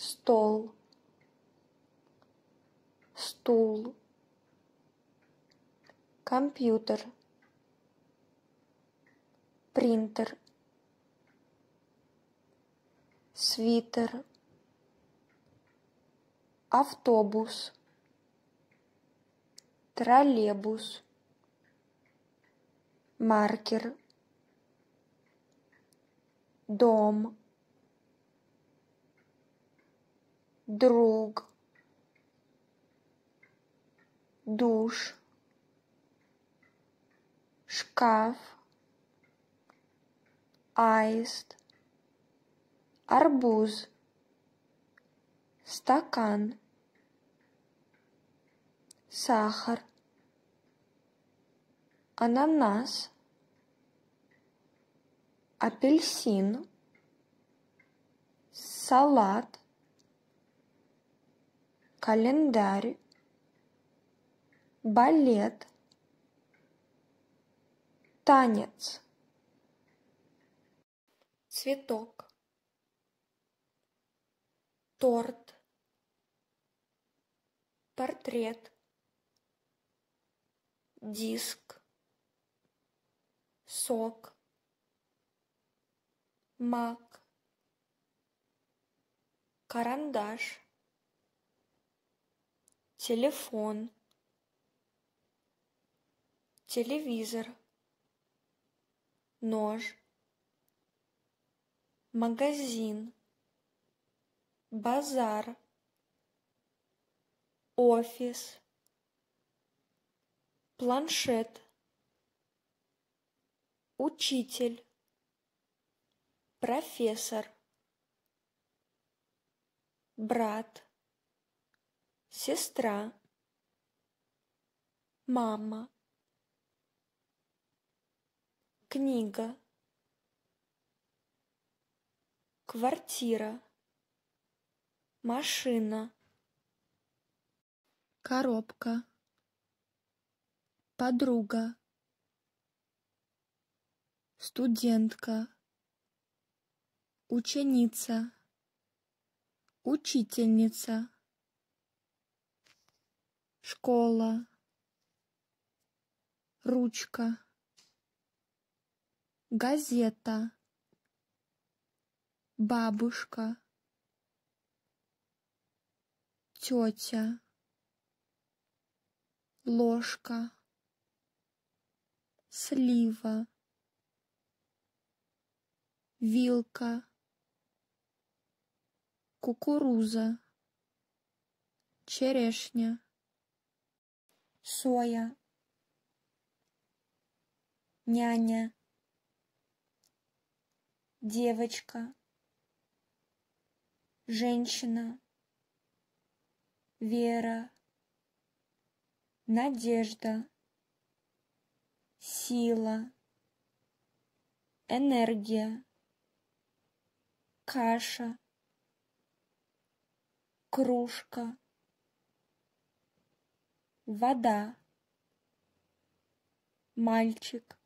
стол, стул, компьютер, принтер, свитер, автобус, троллейбус, маркер, дом, друг, душ, шкаф, аист, арбуз, стакан, сахар, ананас, апельсин, салат, календарь, балет, танец, цветок, торт, портрет, диск, сок, мак, карандаш, телефон, телевизор, нож, магазин, базар, офис, планшет, учитель, профессор, брат, сестра, мама, книга, квартира, машина, коробка, подруга, студентка, ученица, учительница, школа, ручка, газета, бабушка, тетя, ложка, слива, вилка, кукуруза, черешня, соя, няня, девочка, женщина, вера, надежда, сила, энергия, каша, кружка, вода, мальчик,